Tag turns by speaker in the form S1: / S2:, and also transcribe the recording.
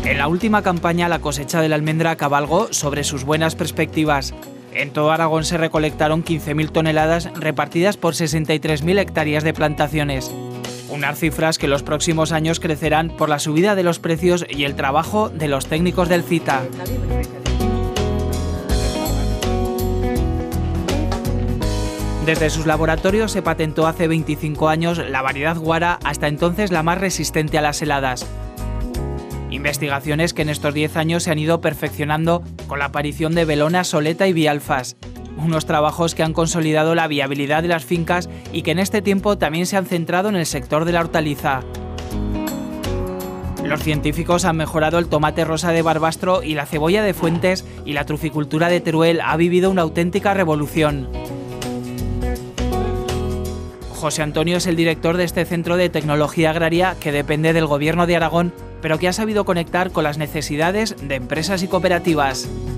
S1: En la última campaña, la cosecha de la almendra cabalgó sobre sus buenas perspectivas. En todo Aragón se recolectaron 15.000 toneladas repartidas por 63.000 hectáreas de plantaciones. Unas cifras que los próximos años crecerán por la subida de los precios y el trabajo de los técnicos del CITA. Desde sus laboratorios se patentó hace 25 años la variedad Guara, hasta entonces la más resistente a las heladas. Investigaciones que en estos 10 años se han ido perfeccionando con la aparición de Belona, Soleta y Bialfas. Unos trabajos que han consolidado la viabilidad de las fincas y que en este tiempo también se han centrado en el sector de la hortaliza. Los científicos han mejorado el tomate rosa de Barbastro y la cebolla de Fuentes, y la truficultura de Teruel ha vivido una auténtica revolución. José Antonio es el director de este centro de tecnología agraria que depende del Gobierno de Aragón, pero que ha sabido conectar con las necesidades de empresas y cooperativas.